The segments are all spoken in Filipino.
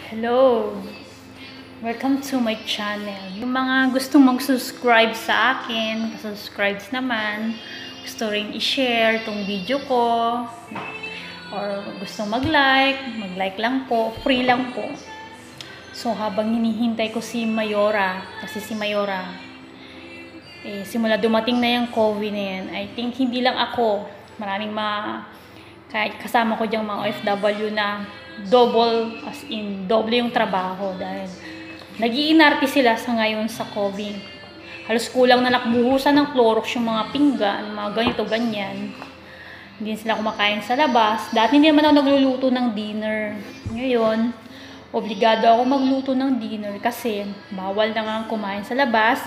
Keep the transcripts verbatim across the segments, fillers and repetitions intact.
Hello! Welcome to my channel. Yung mga gustong mag-subscribe sa akin, subscribe naman, gusto rin i-share tong video ko, or gusto mag-like, mag-like lang po, free lang po. So, habang hinihintay ko si Mayora, kasi si Mayora, eh, simula dumating na yung COVID na yan, I think hindi lang ako, maraming mga, kahit kasama ko diyang mga O F W na double, as in, double yung trabaho dahil nag-iinarte sila sa ngayon sa COVID. Halos kulang na nakbuhusan ng Clorox yung mga pinggan, mga ganito, ganyan. Hindi sila kumakain sa labas. Dati hindi naman ako nagluluto ng dinner. Ngayon, obligado ako magluto ng dinner kasi bawal na nga kumain sa labas,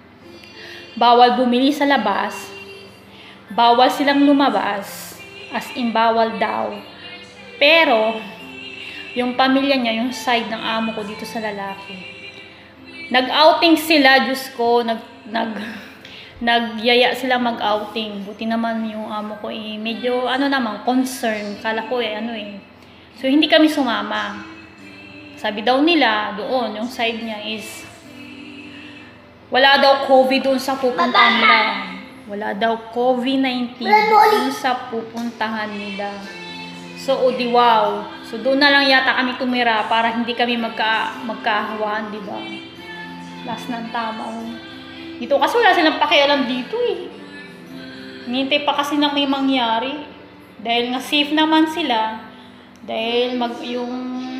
bawal bumili sa labas, bawal silang lumabas, as in bawal daw. Pero, yung pamilya niya, yung side ng amo ko dito sa lalaki, nag-outing sila, Diyos ko, nag, nag, nagyaya sila mag-outing. Buti naman yung amo ko eh, medyo, ano naman, concern. Kala ko eh, ano eh. So, hindi kami sumama. Sabi daw nila, doon, yung side niya is, wala daw COVID doon sa pupuntahan nila. Wala daw COVID nineteen doon sa pupuntahan nila. So, o di wow. So, doon na lang yata kami tumira para hindi kami magka, magkahawan, di ba? Last ng tama. Dito kasi wala silang pakialam dito eh. Hinintay pa kasi na may mangyari. Dahil nga safe naman sila. Dahil mag, yung,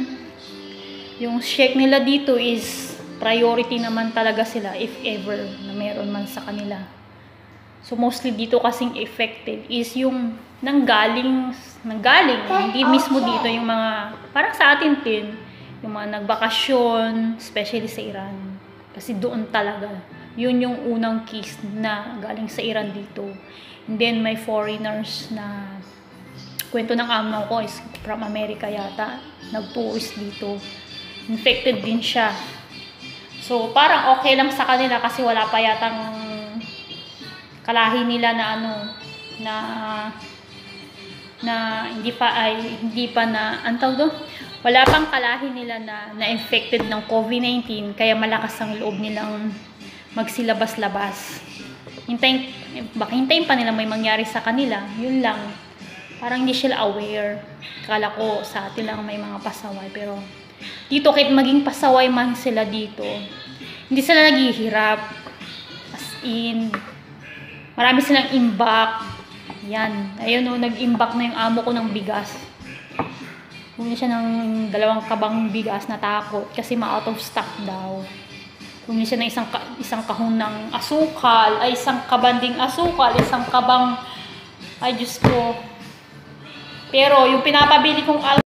yung check nila dito is priority naman talaga sila if ever na meron man sa kanila. So, mostly dito kasing affected is yung nanggaling, nanggaling, hindi mismo dito yung mga, parang sa atin din, yung mga nagbakasyon, especially sa Iran. Kasi doon talaga, yun yung unang case na galing sa Iran dito. And then, may foreigners na, kwento ng amo ko is from America yata, nag-tourist dito. Infected din siya. So, parang okay lang sa kanila kasi wala pa yatang kalahi nila na ano, na na hindi pa ay hindi pa na antaw do wala pang kalahi nila na na-infected ng COVID nineteen kaya malakas ang loob nilang magsilabas-labas. Hintayin, baka hintayin pa nila may mangyari sa kanila, yun lang. Parang hindi sila aware. Kala ko sa atin lang may mga pasaway, pero dito kahit maging pasaway man sila dito, hindi sila naghihirap. As in, marami silang imbak. Yan. Ayun o, nag-imbak na yung amo ko ng bigas. Bumili siya ng dalawang kabang bigas na takot kasi ma-out of stock daw. Bumili siya ng isang, isang kahon ng asukal, ay isang kabanding asukal, isang kabang, ay Diyos ko. Pero yung pinapabili kong